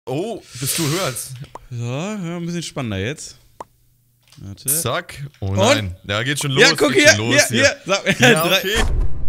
Oh, bist du höher als... So, ja, ein bisschen spannender jetzt. Warte. Zack. Oh nein. Und? Ja, geht schon los. Ja, guck geht hier, hier. Sag, Ja, okay.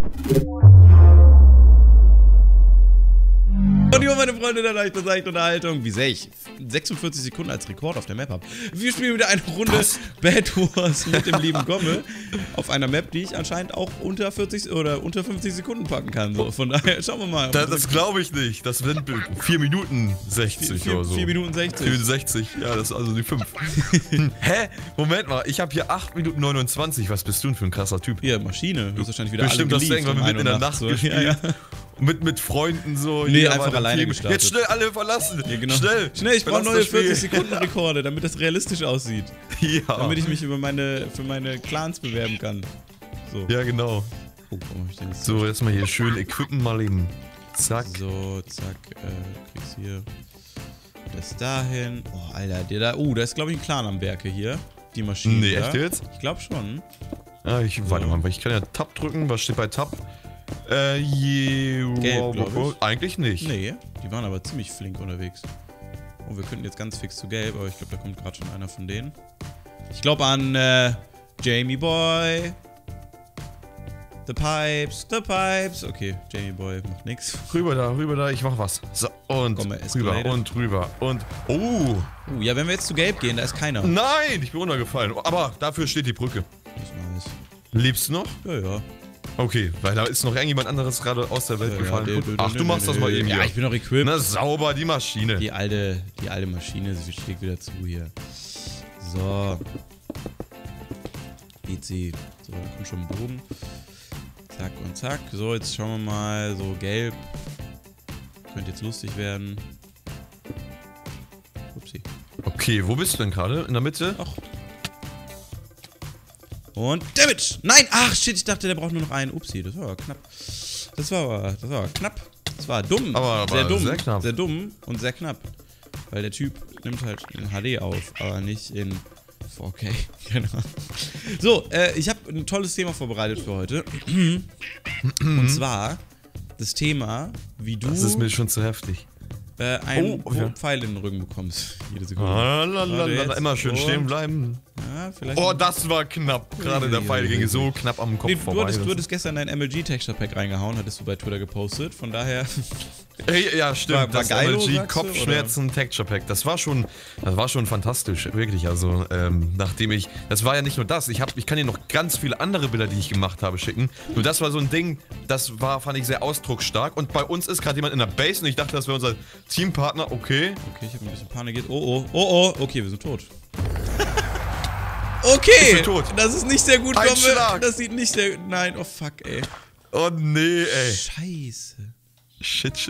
Und jo, meine Freunde der leichten Unterhaltung. Wie sehr ich 46 Sekunden als Rekord auf der Map habe. Wir spielen wieder eine Runde Bed Wars mit dem lieben Gomme auf einer Map, die ich anscheinend auch unter 40 oder unter 50 Sekunden packen kann. So, von daher schauen wir mal. Das glaube ich nicht. Das sind 4 Minuten 60 oder so. 4 Minuten 60. 4 Minuten 60. Ja, das ist also die 5. Hä? Moment mal. Ich habe hier 8 Minuten 29. Was bist du denn für ein krasser Typ? Hier, Maschine. Du hast wahrscheinlich wieder Bestimmt, alle das irgendwann um mitten in der 1 Uhr Nacht so. gespielt. Ja, ja. Mit Freunden so. Nee, einfach alleine gestartet. Jetzt schnell alle verlassen. Ja, genau. Schnell, ich brauche neue das Spiel. 40-Sekunden-Rekorde, damit das realistisch aussieht. Ja. Damit ich mich für meine Clans bewerben kann. So. Ja, genau. Oh, warum hab ich denn jetzt So, erstmal hier schön equippen mal eben. Zack. So, zack, kriegst hier das dahin. Oh, Alter, da ist, glaube ich, ein Clan am Werke hier. Die Maschine. Nee, echt jetzt? Ich glaube schon. Ah, warte mal, weil ich kann ja Tab drücken. Was steht bei Tab? Gelb, glaub ich. Eigentlich nicht. Nee, die waren aber ziemlich flink unterwegs. Oh, wir könnten jetzt ganz fix zu Gelb, aber ich glaube, da kommt gerade schon einer von denen. Ich glaube an Jamie Boy. The Pipes. Okay, Jamie Boy macht nix. Rüber da, ich mach was. So, und Komm, rüber und rüber und... Oh! Ja, wenn wir jetzt zu Gelb gehen, da ist keiner. Nein, ich bin runtergefallen. Aber dafür steht die Brücke. Das ist nice. Lebst du noch? Ja, ja. Okay, weil da ist noch irgendjemand anderes gerade aus der Welt gefallen. Ach, du machst das mal eben hier. Ja, ich bin noch equipped. Na, sauber, die Maschine. Die alte Maschine, sie schlägt wieder zu hier. So. Easy. So, da kommt schon ein Bogen. Zack und zack. So, jetzt schauen wir mal. So, Gelb. Könnte jetzt lustig werden. Upsi. Okay, wo bist du denn gerade? In der Mitte? Ach. Und Damage! Nein! Ach shit, ich dachte, der braucht nur noch einen. Upsi, das war knapp. Das war knapp. Das war dumm. Aber sehr dumm. Sehr knapp. Sehr dumm und sehr knapp. Weil der Typ nimmt halt in HD auf, aber nicht in 4K. Genau. So, ich habe ein tolles Thema vorbereitet für heute. Und zwar das Thema, wie du Das ist mir schon zu heftig. einen Pfeil in den Rücken bekommst. Jede Sekunde. Immer schön stehen bleiben. Ja, vielleicht. Oh, das war knapp. Gerade der Pfeil ging so knapp am Kopf vorbei. Du hattest gestern dein MLG Texture Pack reingehauen, hattest du bei Twitter gepostet. Von daher. Hey, ja, stimmt. War das geil, MLG Kopfschmerzen Texture Pack. Das war schon fantastisch. Wirklich. Also, das war ja nicht nur das. Ich kann dir noch ganz viele andere Bilder, die ich gemacht habe, schicken. Nur das war so ein Ding, fand ich sehr ausdrucksstark. Und bei uns ist gerade jemand in der Base und ich dachte, das wäre unser Teampartner. Okay. Okay, ich habe ein bisschen Panik jetzt. Oh. Okay, wir sind tot. Okay, das ist nicht sehr gut, Gomme. Das sieht nicht sehr... Nein, oh fuck, ey. Oh nee, ey. Scheiße. Shit.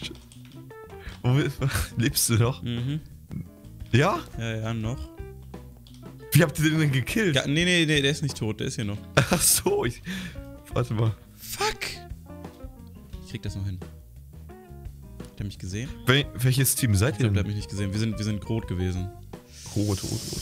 Lebst du noch? Mhm. Ja? Ja, noch. Wie habt ihr den denn gekillt? Ja, nee, der ist nicht tot, der ist hier noch. Ach so, warte mal. Fuck. Ich krieg das noch hin. Hat er mich gesehen? Welches Team seid ihr Ich glaube, der denn? hat mich nicht gesehen. Wir sind rot gewesen. Rot.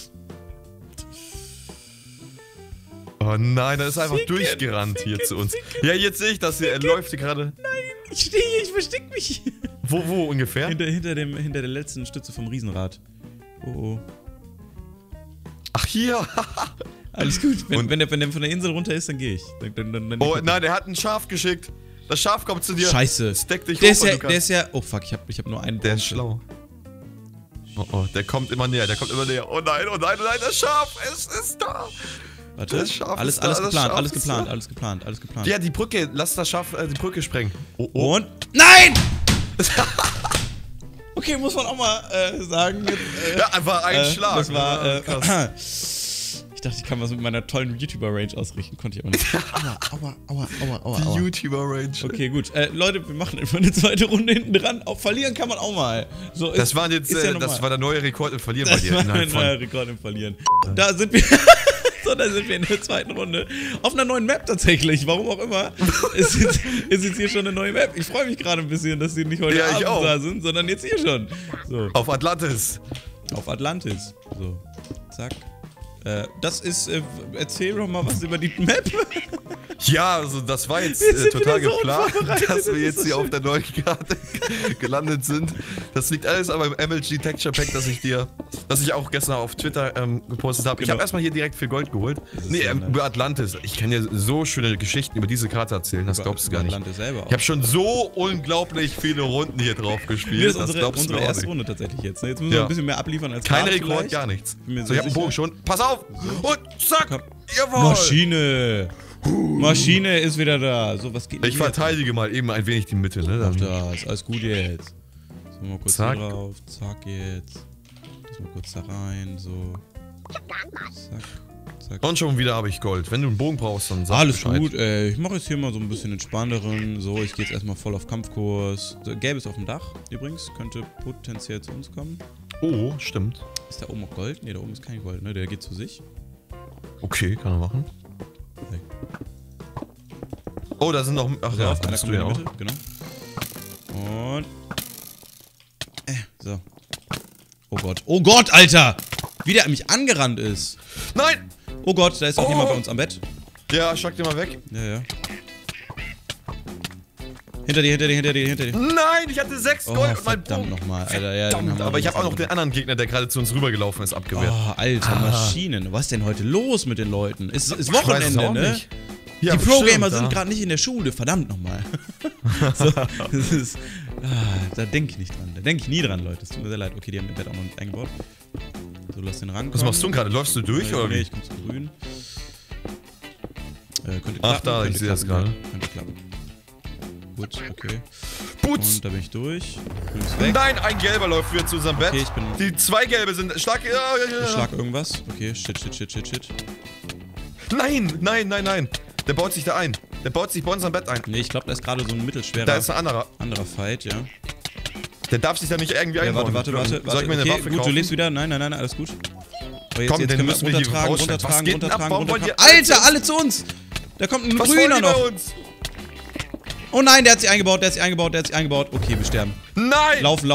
Oh nein, er ist einfach durchgerannt hier zu uns. Ja, jetzt sehe ich das hier. Er läuft hier gerade. Nein, ich stehe hier, ich versteck mich. Wo ungefähr? Hinter der letzten Stütze vom Riesenrad. Oh. Ach, hier. Alles gut. Wenn der von der Insel runter ist, dann gehe ich. Dann Oh nein, der hat ein Schaf geschickt. Das Schaf kommt zu dir. Scheiße. Stack dich der hoch, der ist ja... Oh fuck, ich hab nur einen. Der ist schlau. Oh, der kommt immer näher, Oh nein, das Schaf, es ist da. Warte, alles geplant. Ja, die Brücke, lass das Schaf die Brücke sprengen. Oh. Und... Nein! Okay, muss man auch mal sagen. Jetzt, ja, einfach ein Schlag. Das war, ich dachte, ich kann was mit meiner tollen YouTuber-Range ausrichten. Konnte ich aber nicht. Aua. Die YouTuber-Range. Okay, gut. Leute, wir machen einfach eine zweite Runde hinten dran. Auch verlieren kann man auch mal. So, das war jetzt, das war der neue Rekord im Verlieren bei dir. Das war ein neuer Rekord im Verlieren. Da sind wir... So, da sind wir in der zweiten Runde. Auf einer neuen Map tatsächlich. Warum auch immer. Ist jetzt hier schon eine neue Map. Ich freue mich gerade ein bisschen, dass die nicht heute Abend da sind, sondern jetzt hier schon. So. Auf Atlantis. So. Zack. Das ist... erzähl doch mal was über die Map. Ja, also das war jetzt Wir sind total wieder so geplant, unvorbereitet, dass wir das ist jetzt so hier auf der neuen Karte gelandet sind. Das liegt alles aber im MLG Texture Pack, das ich auch gestern auf Twitter gepostet habe. Ich Genau. habe erstmal hier direkt viel Gold geholt. Nee, so nice. über Atlantis. Ich kann dir so schöne Geschichten über diese Karte erzählen, das glaubst du gar nicht. Atlantis selber auch. Ich habe schon so unglaublich viele Runden hier drauf gespielt. Hier ist das glaubst unsere du auch erste nicht. Runde tatsächlich jetzt. Ne? Jetzt müssen wir ein bisschen mehr abliefern als Keine gerade Rekord, vielleicht. gar nichts. Bin mir So, ich hab einen sicher. Bogen schon. Pass auf! Und zack! Komm. Jawohl! Maschine! Maschine ist wieder da. So, was geht denn Ich hier? verteidige mal eben ein wenig die Mitte, ne? Ach, Dann da ist alles gut jetzt. So, mal kurz Zack. hier drauf. Zack jetzt. Das mal kurz da rein. So. Zack. Zack. Und schon wieder habe ich Gold. Wenn du einen Bogen brauchst, dann sag Alles Bescheid. gut, ey. Ich mache jetzt hier mal so ein bisschen entspannteren. So, ich gehe jetzt erstmal voll auf Kampfkurs. So, Gelb ist auf dem Dach übrigens. Könnte potenziell zu uns kommen. Oh, stimmt. Ist da oben auch Gold? Ne, da oben ist kein Gold, ne? Der geht zu sich. Okay, kann er machen. Okay. Oh, da sind noch. Ach So, ja, einer das bist kommt du in ja die auch. Mitte, genau. Und. So. Oh Gott. Oh Gott, Alter! Wie der an mich angerannt ist. Nein! Oh Gott, da ist auch Oh. jemand bei uns am Bett. Ja, schlag dir mal weg. Ja, ja. Hinter dir, hinter dir, hinter dir, hinter dir. Nein, ich hatte 6 Oh, Gold und mein verdammt Bogen. nochmal, Alter. Ja, den haben Verdammt, wir aber ich habe auch noch verloren. den anderen Gegner, der gerade zu uns rübergelaufen ist, abgewehrt. Oh, Alter, Maschinen. Was ist denn heute los mit den Leuten? Ist Ich weiß es Wochenende, auch ne? nicht. Ja, Die Pro-Gamer bestimmt, sind ja. gerade nicht in der Schule, verdammt nochmal. So, das ist. Da denke ich nicht dran. Da denke ich nie dran, Leute. Es tut mir sehr leid. Okay, die haben im Bett auch noch nicht eingebaut. So, lass den rankommen. Was machst du denn gerade? Läufst du durch oder Nee, wie? ich komm zu grün. Könnte Ach, klappen. da, könnte ich sehe das klappen, gerade. ja. Könnte klappen. Gut, okay. Putz! Und da bin ich durch. Grün ist weg. Nein, ein gelber läuft wieder zu unserem Bett. Okay, ich bin- Die 2 gelbe sind. Schlag. Ich schlag irgendwas. Okay, shit. Nein, nein, nein, nein. Der baut sich da ein. Der baut sich bei unserem Bett ein. Nee, ich glaube, da ist gerade so ein mittelschwerer Da ist ein anderer. Fight, ja. Der darf sich da nicht irgendwie Ja, einbauen. warte. Soll ich mir eine Okay, Waffe gut, kaufen? du lebst wieder. Nein, alles gut. Aber jetzt, Komm, jetzt den können wir müssen wir hier runtertragen, rausstellen. Was geht denn ab? Warum wollen die Alter, alle zu uns! Da kommt ein Was wollen Grüner die bei noch. uns? Oh nein, der hat sich eingebaut. Okay, wir sterben. Nein! Laufen.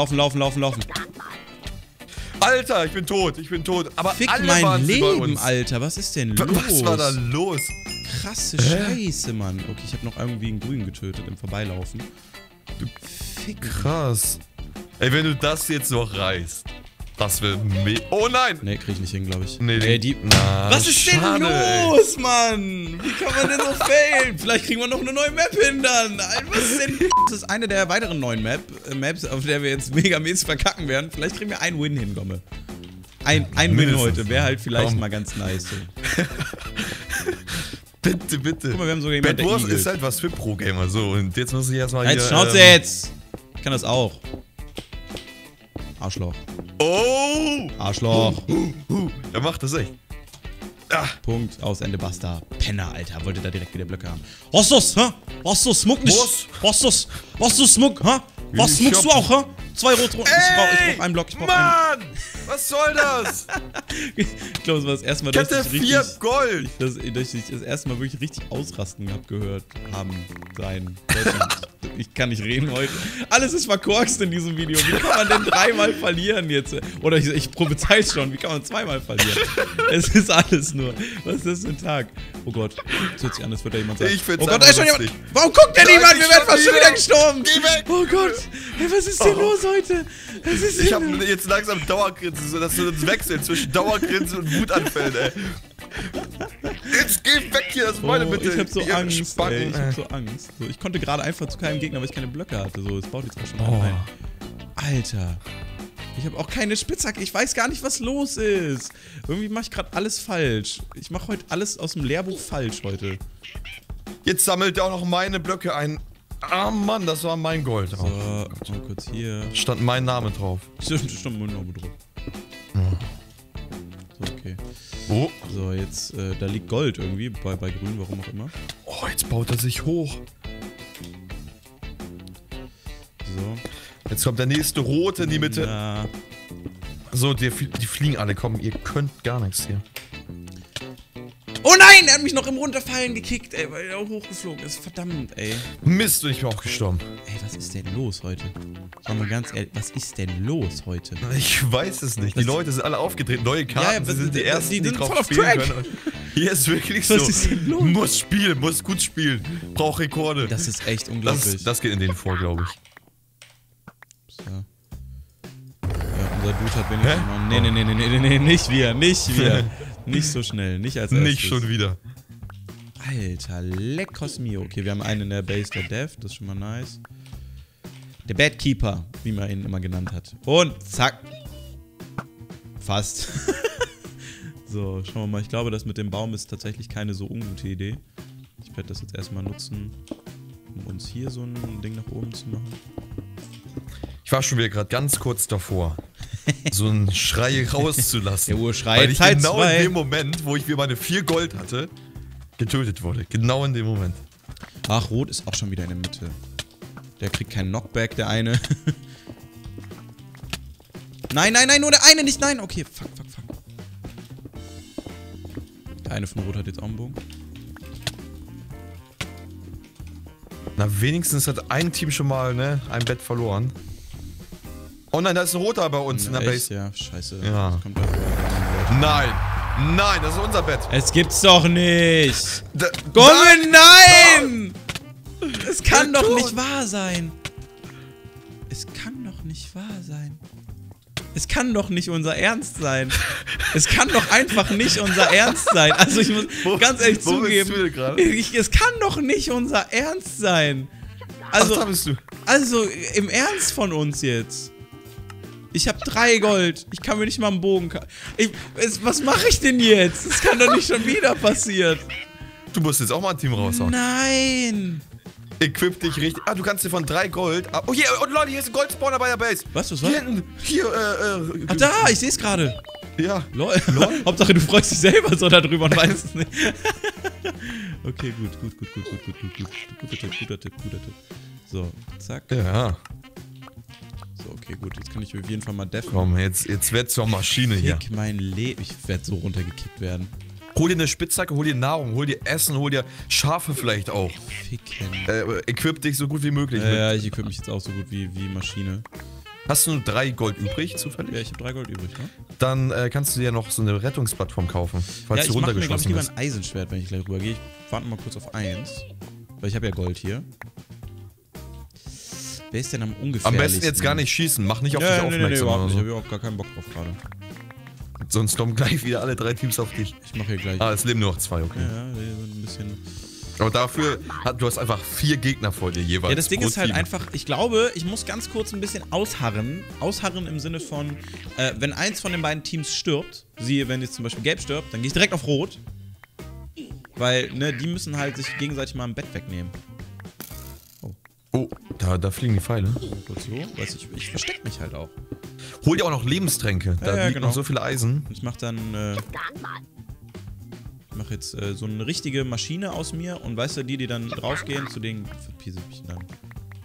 Alter, ich bin tot. Aber Fick alle mein waren sie bei Leben, uns. Alter. Was ist denn los? Was war da los? Krasse Scheiße, Mann. Okay, ich habe noch irgendwie einen Grünen getötet im Vorbeilaufen. Du Fick. Krass. Ey, wenn du das jetzt noch reißt, das wird Oh nein! Nee, krieg ich nicht hin, glaube ich. Nee, Ey, die... Na, Was ist denn schade, ey. los, Mann? Wie kann man denn so failen? Vielleicht kriegen wir noch eine neue Map hin dann. Alter, was ist denn... Das ist eine der weiteren neuen Maps, auf der wir jetzt megamäßig verkacken werden. Vielleicht kriegen wir einen Win hin, Gomme. Ein Win Mindestens. heute wäre halt vielleicht Komm. mal ganz nice. So. Bitte. Guck mal, wir haben sogar jemanden, Bad der Wars igelt. ist halt was für Pro-Gamer. So, und jetzt muss ich erstmal Halt hier... Schnauze jetzt! Ich kann das auch. Arschloch. Oh! Arschloch. Er macht das echt. Ah, Punkt, aus, Ende, basta. Penner, Alter. Wollte da direkt wieder Blöcke haben. Rostos, hä? Rostos, smuck nicht. Was? Rostos, smuck, hä? Was Ich smuckst du hab- auch, hä? 2 Rotroten. Ich brauch einen Block, Mann! Was soll das? Ich glaube, das war das erste Mal, Ich hatte 4 Gold. dass ich das erste Mal wirklich richtig ausrasten gehört haben sein. Ich kann nicht reden heute. Alles ist verkorkst in diesem Video. Wie kann man denn 3-mal verlieren jetzt? Oder ich prophezei's schon. Wie kann man 2-mal verlieren? Es ist alles nur. Was ist das für ein Tag? Oh Gott. Das hört sich an, als würde da jemand sagen. Ich find's Oh Gott, da einfach ist schon jemand. lustig. Warum guckt denn Nein, niemand? Wir nicht werden schon fast schon wieder. wieder gestorben. Geh weg. Oh Gott. Hey, was ist denn los heute? Was ist Ich denn hab los? jetzt langsam Dauergrinsen, so dass du uns wechseln zwischen Dauergrinsen und Wutanfällen, ey. Jetzt geh weg hier, das ist meine Bitte. Ich hab so Ihr Angst, Spacken, ey. Ich hab so Angst. So, ich konnte gerade einfach zu keinem Gegner, weil ich keine Blöcke hatte. So, es baut jetzt auch schon ein. Alter. Ich habe auch keine Spitzhacke. Ich weiß gar nicht, was los ist. Irgendwie mache ich gerade alles falsch. Ich mache heute alles aus dem Lehrbuch falsch heute. Jetzt sammelt er auch noch meine Blöcke ein. Ah Mann, das war mein Gold drauf. So, mal kurz hier. Stand mein Name drauf. Stimmt mein Name drauf. So, okay. Oh. So, jetzt, da liegt Gold irgendwie, bei Grün, warum auch immer. Oh, jetzt baut er sich hoch. So. Jetzt kommt der nächste Rote in die Mitte. Na, So, die fliegen alle. Komm, ihr könnt gar nichts hier. oh nein, er hat mich noch im Runterfallen gekickt, ey, weil er auch hochgeflogen ist. Verdammt, ey. Mist, und ich bin auch gestorben. Ey, was ist denn los heute? Sag mal ganz ehrlich, was ist denn los heute? Ich weiß es nicht. Die Leute sind alle aufgetreten. Neue Karten, Ja, sie sind die ersten, die sind drauf voll auf spielen Track. können. Hier ist wirklich so. Was ist denn los? Muss spielen, muss gut spielen. Braucht Rekorde. Das ist echt unglaublich. Das geht in denen vor, glaube ich. So. Ja, unser Dude hat wenigstens noch... Nee, nicht wir. Nicht so schnell, nicht als erstes. Nicht schon wieder. Alter, leckos mio. Okay, wir haben einen in der Base, der Dev, das ist schon mal nice. Der Badkeeper, wie man ihn immer genannt hat. Und zack. Fast. So, schauen wir mal. Ich glaube, das mit dem Baum ist tatsächlich keine so ungute Idee. Ich werde das jetzt erstmal nutzen, um uns hier so ein Ding nach oben zu machen. Ich war schon wieder gerade ganz kurz davor, so einen Schrei rauszulassen. Der Urschrei, weil ich Teil genau 2. in dem Moment, wo ich mir meine 4 Gold hatte, getötet wurde. Genau in dem Moment. Ach, Rot ist auch schon wieder in der Mitte. Der kriegt keinen Knockback, der eine. Nein, nur der eine nicht. Nein, okay, fuck. Der eine von Rot hat jetzt auch einen Bogen. Na, wenigstens hat ein Team schon mal, ne, ein Bett verloren. Oh nein, da ist ein Roter bei uns in der Echt? Base. Ja, scheiße. Ja. Das kommt einfach Nein, das ist unser Bett. Es gibt's doch nicht! Da, Gummel, nein! Es kann Der doch Tod. nicht wahr sein! Es kann doch nicht wahr sein. Es kann doch nicht unser Ernst sein. Es kann doch einfach nicht unser Ernst sein. Also ich muss ganz ehrlich wo bist du zugeben, denn gerade? es kann doch nicht unser Ernst sein. Ach, da bist du. Also im Ernst von uns jetzt. Ich habe 3 Gold. Ich kann mir nicht mal einen Bogen... Was mache ich denn jetzt? Das kann doch nicht schon wieder passieren. Du musst jetzt auch mal ein Team raushauen. Nein. Equip dich richtig. Ah, du kannst dir von 3 Gold... Oh, hier, und Leute, hier ist ein Goldspawner bei der Base. Was Hier hinten. Hier, Ach da, ich sehe es gerade. Ja. Lol. Hauptsache du freust dich selber so darüber und weißt es nicht. Okay, gut. Guter Tipp. So, zack. Ja. So, okay, gut. Jetzt kann ich auf jeden Fall mal deffen. Komm, jetzt wird's zur Maschine hier. Fick mein Leben. Ich werde so runtergekickt werden. Hol dir eine Spitzhacke, hol dir Nahrung, hol dir Essen, hol dir Schafe vielleicht auch. Ficken. Equip dich so gut wie möglich. Ja, ich equip mich jetzt auch so gut wie Maschine. Hast du nur 3 Gold übrig, zufällig? Ja, ich habe 3 Gold übrig, ne? Dann kannst du dir noch so eine Rettungsplattform kaufen, falls Ja, du ich mache mir, runtergeschossen lieber bist. ein Eisenschwert, wenn ich gleich rübergehe. Ich warte mal kurz auf 1. Weil ich habe ja Gold hier. Wer ist denn am ungefährlichsten? Am besten jetzt gar nicht schießen, mach nicht auf dich Nee, aufmerksam überhaupt oder nicht. Ich so. habe überhaupt gar keinen Bock drauf gerade. Sonst kommen gleich wieder alle 3 Teams auf dich. Ich mache hier gleich. Ah, es leben nur noch 2, okay. Ja, die sind ein bisschen... Aber dafür, du hast einfach 4 Gegner vor dir jeweils. Ja, das Ding pro ist halt Team. einfach, ich glaube, ich muss ganz kurz ein bisschen ausharren. Ausharren im Sinne von, wenn eins von den beiden Teams stirbt, siehe, wenn jetzt zum Beispiel Gelb stirbt, dann gehe ich direkt auf Rot. Weil, ne, die müssen halt sich gegenseitig mal ein Bett wegnehmen. Oh, da fliegen die Pfeile. Kurz so, weiß ich versteck mich halt auch. Hol dir auch noch Lebenstränke. Da Ja, liegt genau. noch so viel Eisen. Und ich mach dann, ich mach jetzt so eine richtige Maschine aus mir und weißt du, die dann draufgehen, zu denen verpiese ich mich dann.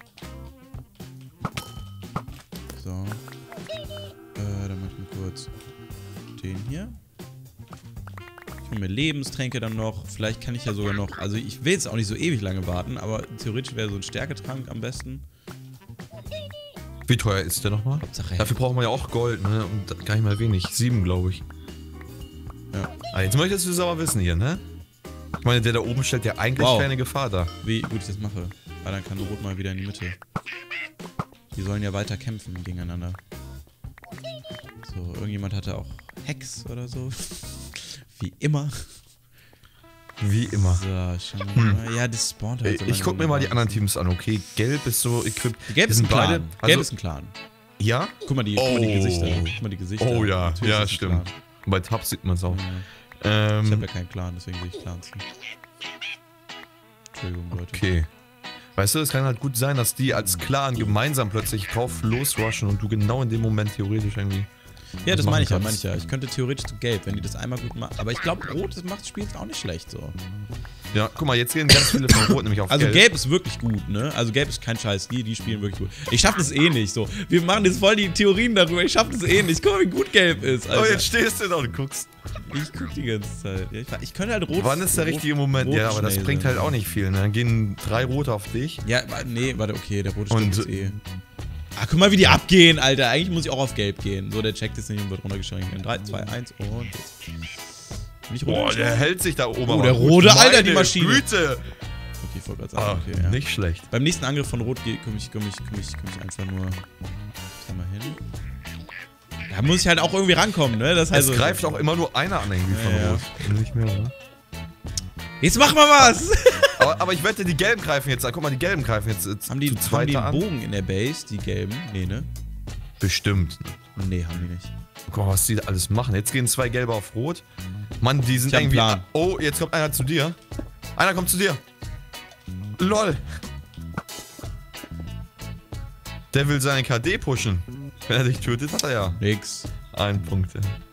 So. Dann mach ich mal kurz den hier. Ich hol mir Lebenstränke dann noch. Vielleicht kann ich ja sogar noch, also ich will jetzt auch nicht so ewig lange warten, aber theoretisch wäre so ein Stärketrank am besten. Wie teuer ist der nochmal? Hauptsache, Dafür brauchen wir ja auch Gold, ne? Und gar nicht mal wenig. 7, glaube ich. Ja. Ah, jetzt möchtest du es aber wissen hier, ne? Ich meine, der da oben stellt ja eigentlich Wow. keine Gefahr dar. Wie gut ich das mache. Weil dann kann Rot mal wieder in die Mitte. Die sollen ja weiter kämpfen gegeneinander. So, irgendjemand hatte auch Hex oder so. Wie immer. Wie immer. So, schauen wir mal. Ja, das spawnt halt so Ich guck mir mal die anderen Teams an, okay? Gelb ist so equipped. Gelb Die ist ein sind beide- Clan. also- Gelb ist ein Clan. Ja? Guck mal die Gesichter. Guck mal die Gesichter. Oh ja, Natürlich ja, ist es ein stimmt. Clan. Bei Tabs sieht man es auch. Ja. Ich habe ja keinen Clan, deswegen sehe ich Clans nicht. Entschuldigung, Leute. Okay. Weißt du, es kann halt gut sein, dass die als Clan gemeinsam plötzlich drauf losrushen und du genau in dem Moment theoretisch irgendwie... Ja, das machen meine ich ja, kannst. Ich könnte theoretisch zu Gelb, wenn die das einmal gut machen. Aber ich glaube, Rot das macht das Spiel auch nicht schlecht so. Ja, guck mal, jetzt gehen ganz viele von Rot nämlich auf Also Gelb. Gelb ist wirklich gut, ne? Also Gelb ist kein Scheiß, die spielen wirklich gut. Ich schaff das eh nicht so. Wir machen jetzt voll die Theorien darüber, ich schaff das eh nicht. Guck mal, wie gut Gelb ist, Alter. Oh, jetzt stehst du da und guckst. Ich guck die ganze Zeit. Ja, ich könnte halt Rot... Wann ist der richtige Moment? Ja, aber das schnell bringt sein. halt auch nicht viel, ne? Dann gehen 3 Rote auf dich. Ja, nee, warte, okay, der Rote Und- stimmt jetzt eh. Ah, guck mal, wie die abgehen, Alter. Eigentlich muss ich auch auf Gelb gehen. So, der checkt jetzt nicht und wird runtergeschränkt. In 3, 2, 1 und jetzt. Nicht Boah, der hält sich da oben. Oh, der rote, Alter, die Maschine. Güte. Okay, ich wollte gerade sagen, okay, ja. Nicht schlecht. Beim nächsten Angriff von Rot komm ich einfach nur mal hin. Da muss ich halt auch irgendwie rankommen, ne? Das heißt, es greift auch immer nur einer an irgendwie von Rot. Nicht mehr, oder? Jetzt mach mal was! aber ich wette, die Gelben greifen jetzt an. Guck mal, die Gelben greifen jetzt haben die einen Bogen in der Base, die Gelben? Nee, ne? Bestimmt. Nee, haben die nicht. Guck mal, was die da alles machen. Jetzt gehen 2 Gelbe auf Rot. Mann, die sind irgendwie... Oh, jetzt kommt einer zu dir. Einer kommt zu dir. LOL. Der will seine KD pushen. Wenn er dich tötet, hat er ja. Nix. 1 Punkt.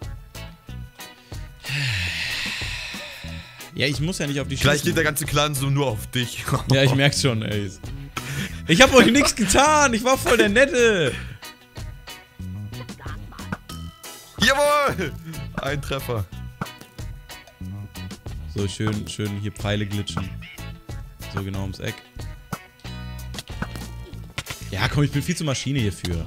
Ja, ich muss ja nicht auf die Gleich geht der ganze Clan so nur auf dich. Ja, ich merk's schon, ey. Ich hab euch nichts getan. Ich war voll der Nette. Jawohl! Ein Treffer. So, schön hier Pfeile glitschen. So genau ums Eck. Ja, komm, ich bin viel zu Maschine hierfür.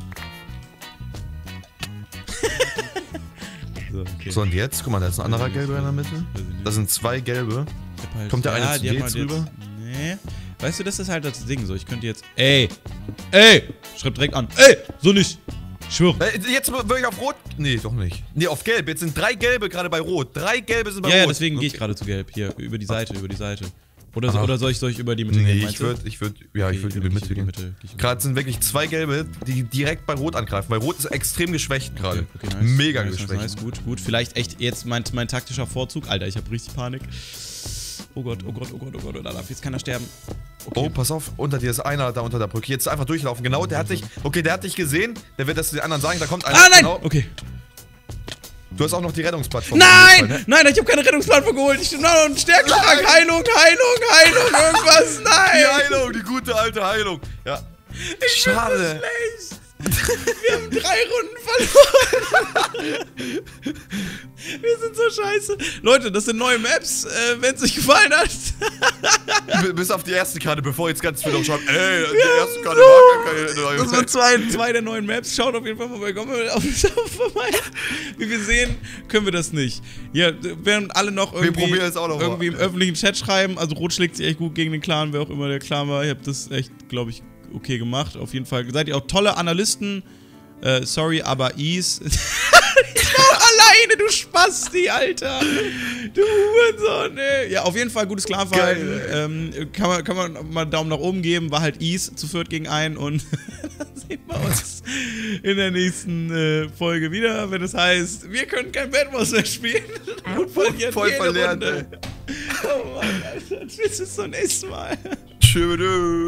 So, okay. So, und jetzt? Guck mal, da ist ein anderer Gelber in der Mitte. Da sind 2 Gelbe. Halt, kommt der eine zu dir jetzt rüber? Nee. Weißt du, das ist halt das Ding so. Ich könnte jetzt... Ey! Schreib direkt an. Ey! So nicht! Ich schwöre. Jetzt würde ich auf Rot... Nee, doch nicht. Nee, auf Gelb. Jetzt sind 3 Gelbe gerade bei Rot. 3 Gelbe sind bei Rot. Ja, deswegen gehe ich gerade zu Gelb. Hier, über die Seite, Oder soll ich über die Mitte gehen? Nee, ich würde über die Mitte gehen. Gerade sind wirklich 2 Gelbe, die direkt bei Rot angreifen, weil Rot ist extrem geschwächt gerade. Okay, nice. Mega geschwächt. Nice, gut. Vielleicht echt jetzt mein taktischer Vorzug. Alter, ich habe richtig Panik. Oh Gott, da darf jetzt keiner sterben. Okay. Oh, pass auf, unter dir ist einer da unter der Brücke. Jetzt einfach durchlaufen. Genau, der hat dich gesehen. Der wird das den anderen sagen, da kommt einer. Ah, nein! Genau. Okay. Du hast auch noch die Rettungsplattform. Nein! Ne? Nein, ich habe keine Rettungsplattform geholt. Ich bin noch einen Stärkschlag. Heilung, irgendwas. Nein! Die Heilung, die gute alte Heilung. Ja. Schade. Wir haben 3 Runden verloren. Wir sind so scheiße. Leute, das sind neue Maps, wenn es euch gefallen hat. Bis auf die erste Karte, bevor jetzt ganz viele noch schreiben, ey, die erste Karte war gar keine neue Map. Das waren 2 der neuen Maps. Schaut auf jeden Fall vorbei. Kommt mal vorbei. Wie wir sehen, können wir das nicht. Ja, während alle noch irgendwie im öffentlichen Chat schreiben, also Rot schlägt sich echt gut gegen den Clan, wer auch immer der Clan war. Ihr habt das echt, glaube ich, okay gemacht. Auf jeden Fall seid ihr auch tolle Analysten. Sorry, aber Ease. Ich war alleine, du Spasti, Alter. Du Hurensohn, ey. Ja, auf jeden Fall gutes Clanverhalten. Kann man mal einen Daumen nach oben geben. War halt Ease zu 4 gegen 1 und dann sehen wir uns in der nächsten Folge wieder, wenn es heißt, wir können kein Bad Wars mehr spielen. Voll verlernt, ey. Oh Mann, Alter. Bis zum nächsten Mal. Tschüss.